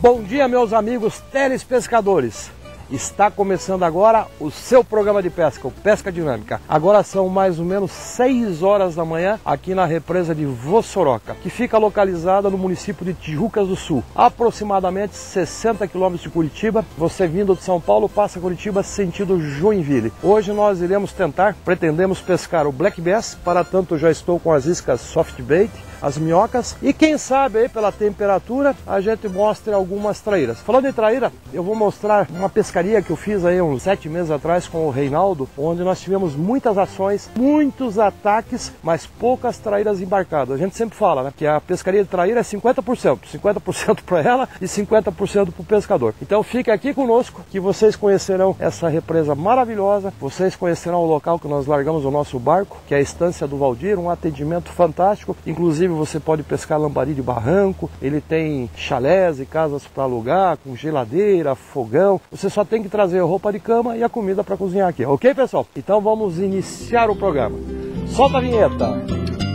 Bom dia, meus amigos telespescadores. Está começando agora o seu programa de pesca, o Pesca Dinâmica. Agora são mais ou menos 6 horas da manhã aqui na represa de Vossoroca, que fica localizada no município de Tijucas do Sul, aproximadamente 60 quilômetros de Curitiba. Você vindo de São Paulo passa Curitiba sentido Joinville. Hoje nós pretendemos pescar o Black Bass, para tanto já estou com as iscas soft bait, as minhocas, e quem sabe aí pela temperatura a gente mostre algumas traíras. Falando em traíra, eu vou mostrar uma pescaria que eu fiz aí uns 7 meses atrás com o Reinaldo, onde nós tivemos muitas ações, muitos ataques, mas poucas traíras embarcadas. A gente sempre fala, né, que a pescaria de traíra é 50% para ela e 50% para o pescador. Então fique aqui conosco que vocês conhecerão essa represa maravilhosa, vocês conhecerão o local que nós largamos o nosso barco, que é a Estância do Valdir, um atendimento fantástico. Inclusive você pode pescar lambari de barranco, ele tem chalés e casas para alugar, com geladeira, fogão. Você só tem que trazer a roupa de cama e a comida para cozinhar aqui, ok, pessoal? Então vamos iniciar o programa. Solta a vinheta!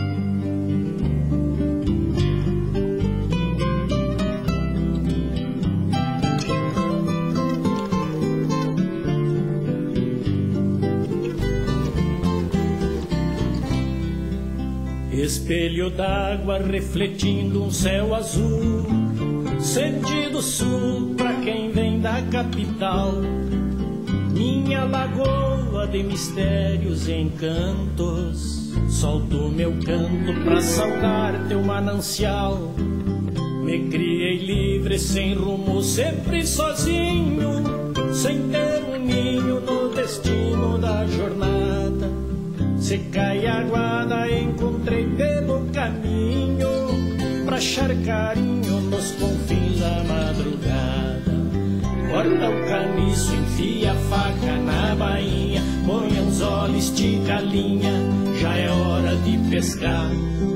Espelho d'água refletindo um céu azul, sentido sul pra quem vem da capital. Minha lagoa de mistérios e encantos, solto meu canto pra saudar teu manancial. Me criei livre, sem rumo, sempre sozinho, sem ter um ninho no destino da jornada. Se cai a guarda, encontrei pelo caminho, pra achar carinho nos confins da madrugada. Corta o caniço, enfia a faca na bainha, põe anzol, estica a linha, já é hora de pescar.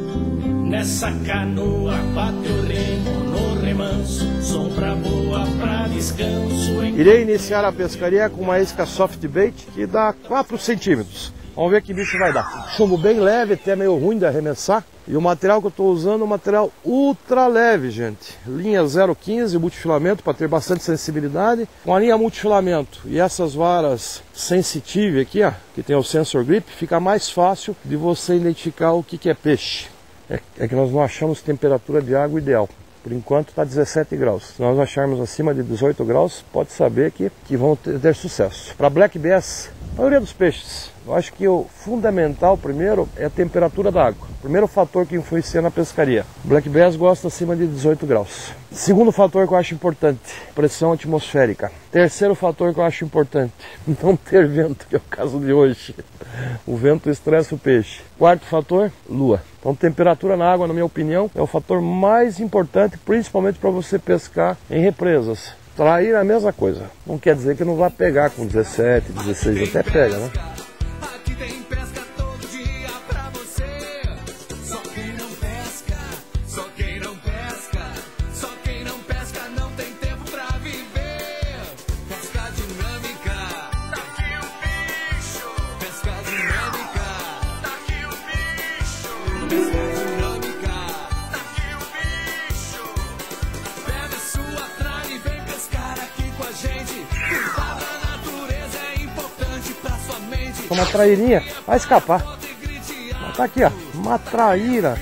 Nessa canoa bate o remo no remanso, sombra boa pra descanso. Irei iniciar a pescaria com uma isca soft bait que dá 4 centímetros. Vamos ver que bicho vai dar. Chumbo bem leve, até meio ruim de arremessar. E o material que eu estou usando é um material ultra leve, gente. Linha 0,15 multifilamento para ter bastante sensibilidade. Com a linha multifilamento e essas varas sensitive aqui, ó, que tem o sensor grip, fica mais fácil de você identificar o que é peixe. É que nós não achamos temperatura de água ideal. Por enquanto está 17 graus. Se nós acharmos acima de 18 graus, pode saber que vão ter sucesso. Para Black Bass, a maioria dos peixes, eu acho que o fundamental primeiro é a temperatura da água. Primeiro fator que influencia na pescaria. Black Bass gosta acima de 18 graus. Segundo fator que eu acho importante, pressão atmosférica. Terceiro fator que eu acho importante, não ter vento, que é o caso de hoje. O vento estressa o peixe. Quarto fator, lua. Então temperatura na água, na minha opinião, é o fator mais importante, principalmente para você pescar em represas. Traíra é a mesma coisa. Não quer dizer que não vai pegar com 17, 16, até pega, né? Aqui tem pesca todo dia pra você. Só quem não pesca, só quem não pesca, só quem não pesca não tem tempo pra viver. Pesca dinâmica, tá aqui o bicho. Pesca dinâmica, tá aqui o bicho. Pesca dinâmica, tá aqui o bicho. Pega sua tralha e vem pescar aqui com a gente. Cuidar da natureza é importante pra sua mente. Uma trairinha vai escapar. Mas tá aqui, ó, uma traíra.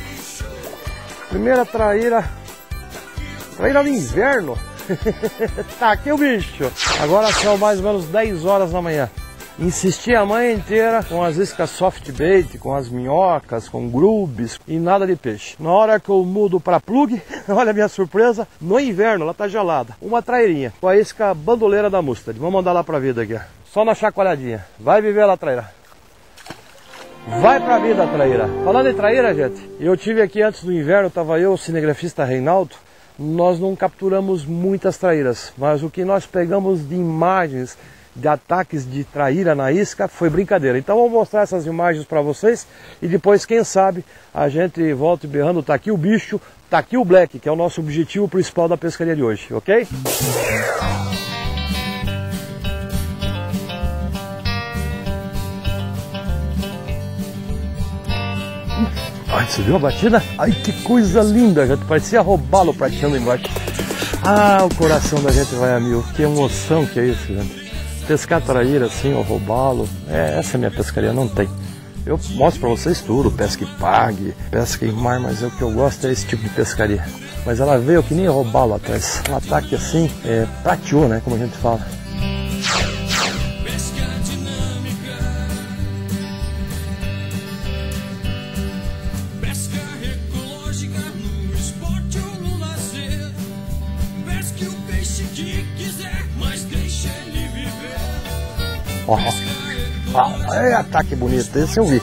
Primeira traíra. Traíra no inverno. Tá aqui o bicho. Agora são mais ou menos 10 horas da manhã. Insisti a manhã inteira com as iscas soft bait, com as minhocas, com grubes e nada de peixe. Na hora que eu mudo para plug, olha a minha surpresa, no inverno ela tá gelada. Uma trairinha com a isca bandoleira da Mustad. Vamos mandar lá pra vida aqui, ó. Só na chacoalhadinha. Vai viver lá, traíra. Vai pra vida, traíra. Falando em traíra, gente, eu tive aqui antes do inverno, tava eu, o cinegrafista Reinaldo. Nós não capturamos muitas traíras, mas o que nós pegamos de imagens de ataques de traíra na isca foi brincadeira. Então vou mostrar essas imagens para vocês e depois, quem sabe, a gente volta berrando, tá aqui o bicho, tá aqui o Black, que é o nosso objetivo principal da pescaria de hoje, ok? Ai, você viu a batida? Ai, que coisa linda, já parecia roubá-lo prateando embaixo. Ah, o coração da gente vai a mil. Que emoção que é isso, gente. Pescar traíra assim, ou roubá-lo. Essa é a minha pescaria, não tem. Eu mostro pra vocês tudo, pesca e pague, pesca em mar, mas o que eu gosto é esse tipo de pescaria. Mas ela veio que nem roubá-lo atrás. Um ataque assim, prateou, né, como a gente fala. Ataque bonito, esse eu vi.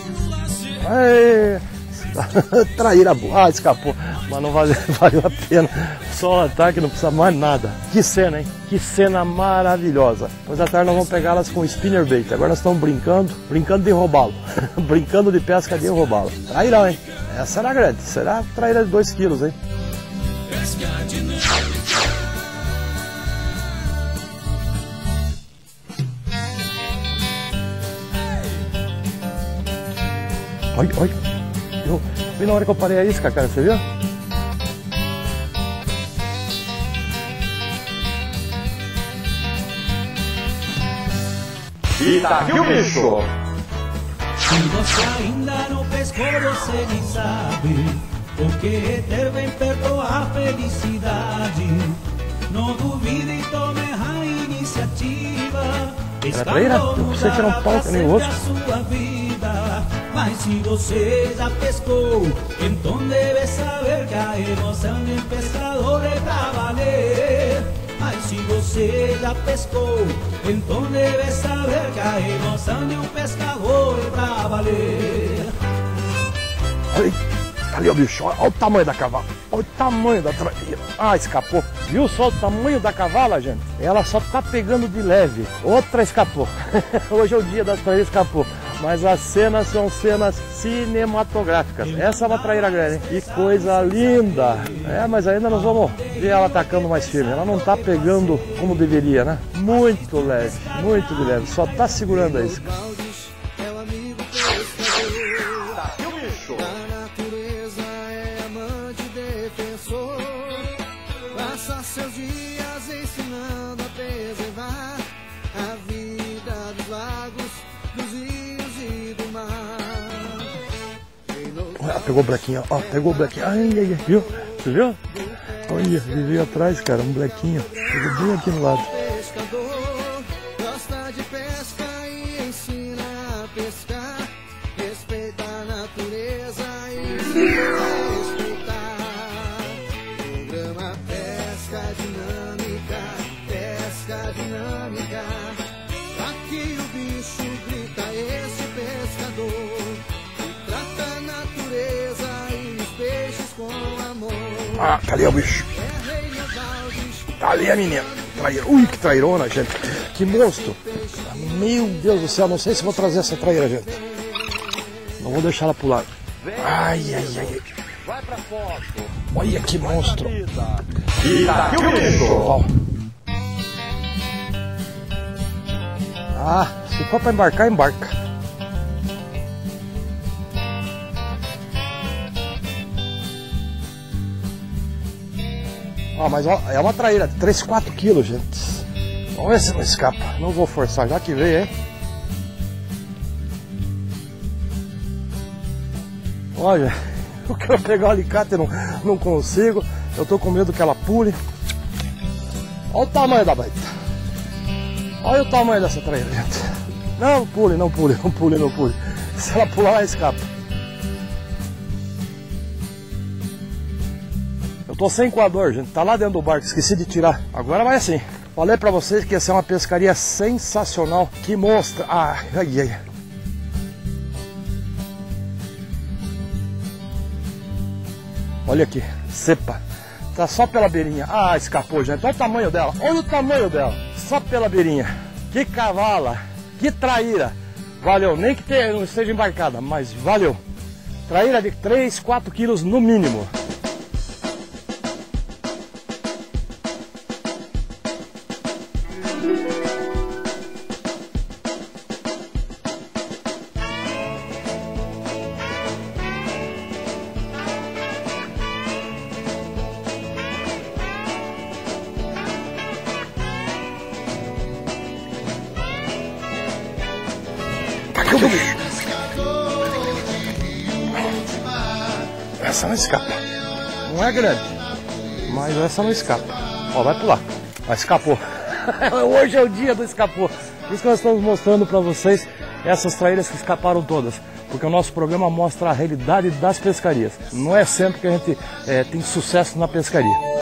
Traíra boa. Ah, escapou. Mas não valeu a pena. Só o ataque, não precisa mais nada. Que cena, hein? Que cena maravilhosa. Depois à tarde nós vamos pegar elas com spinnerbait. Agora nós estamos brincando de roubá-lo. Brincando de pesca de roubá-lo. Trairão, hein? Essa será grande. Será traíra de 2 quilos, hein? Olha, eu vi na hora que eu parei a isca, cara, você viu? E tá aqui o bicho! Se você ainda não pescou, você nem sabe o que ter bem perto a felicidade. Não duvide e tome a iniciativa. Era traíra? Eu precisei tirar um pau que nem o outro. Mas se você já pescou, então deve saber que a emoção de um pescador é pra valer. Mas se você já pescou, então deve saber que a emoção de um pescador é pra valer. Ali o bicho, olha o tamanho da cavala, olha o tamanho da traíra. Ah, escapou. Viu só o tamanho da cavala, gente? Ela só tá pegando de leve. Outra escapou. Hoje é o dia das traíras, escapou. Mas as cenas são cenas cinematográficas. Essa é uma traíra grande, hein? Que coisa linda. Mas ainda nós vamos ver ela atacando mais firme. Ela não tá pegando como deveria, né? Muito leve, muito de leve. Só tá segurando a isca. Seus dias ensinando a preservar a vida dos lagos, dos rios e do mar. Olha, pegou o blequinho, ó, pegou o blequinho. Ai, viu? Você viu? Olha, ele veio atrás, cara, um blequinho. Pegou bem aqui no lado. Pescador gosta de pesca e ensina a pescar, respeita a natureza e respeitar. Programa Pesca Dinâmica, aqui o bicho grita, esse pescador que trata a natureza e os peixes com amor. Ah, tá ali o bicho. Tá ali a menina. Traíra. Ui, que trairona, gente. Que monstro. Meu Deus do céu, não sei se vou trazer essa traíra, gente. Não vou deixar ela pular. Ai. Vai pra foto. Olha que monstro. E tá aqui o bicho! Ah, se for pra embarcar, embarca. Mas ó, é uma traíra de 3, 4 quilos, gente. Vamos ver se não escapa. Não vou forçar, já que veio, hein? Olha, eu quero pegar o alicate e não consigo. Eu tô com medo que ela pule. Olha o tamanho da baita. Olha o tamanho dessa traíra, gente. Não pule. Se ela pular, ela escapa. Eu tô sem coador, gente. Tá lá dentro do barco, esqueci de tirar. Agora vai assim. Falei pra vocês que ia ser uma pescaria sensacional. Que mostra. Ai. Olha aqui, cepa. Tá só pela beirinha. Ah, escapou, gente. Olha o tamanho dela. Só pela beirinha. Que cavala. Que traíra. Valeu. Nem que não esteja embarcada, mas valeu. Traíra de 3, 4 quilos no mínimo. Essa não escapa. Não é grande, mas essa não escapa. Ó, vai pular. Ó, escapou. Hoje é o dia do escapou. Por isso que nós estamos mostrando para vocês essas traíras que escaparam todas. Porque o nosso programa mostra a realidade das pescarias. Não é sempre que a gente tem sucesso na pescaria.